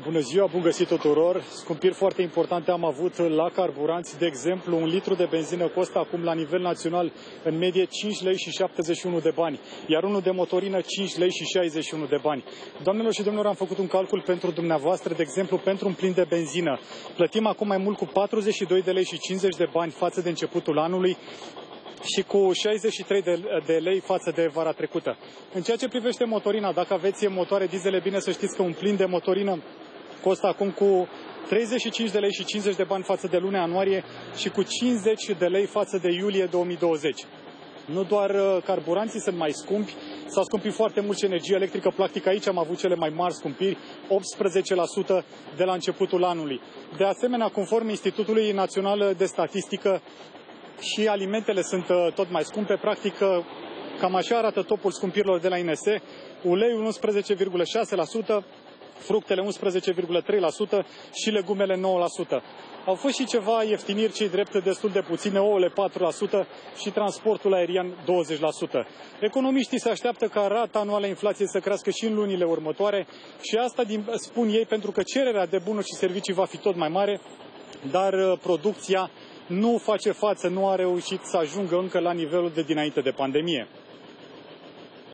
Bună ziua, bun găsit tuturor! Scumpiri foarte importante am avut la carburanți. De exemplu, un litru de benzină costă acum la nivel național în medie 5 lei și 71 de bani, iar unul de motorină 5 lei și 61 de bani. Doamnelor și domnilor, am făcut un calcul pentru dumneavoastră. De exemplu, pentru un plin de benzină plătim acum mai mult cu 42 de lei și 50 de bani față de începutul anului și cu 63 de lei față de vara trecută. În ceea ce privește motorina, dacă aveți motoare diesel, bine să știți că un plin de motorină costă acum cu 35 de lei și 50 de bani față de luna ianuarie și cu 50 de lei față de iulie 2020. Nu doar carburanții sunt mai scumpi, s-a scumpit foarte mult și energia electrică. Practic aici am avut cele mai mari scumpiri, 18% de la începutul anului. De asemenea, conform Institutului Național de Statistică, și alimentele sunt tot mai scumpe. Practic, cam așa arată topul scumpirilor de la INS. Uleiul 11,6%, fructele 11,3% și legumele 9%. Au fost și ceva ieftiniri, cei drept destul de puține, ouăle 4% și transportul aerian 20%. Economiștii se așteaptă ca rata anuală a inflației să crească și în lunile următoare și asta spun ei pentru că cererea de bunuri și servicii va fi tot mai mare, dar producția nu face față, nu a reușit să ajungă încă la nivelul de dinainte de pandemie.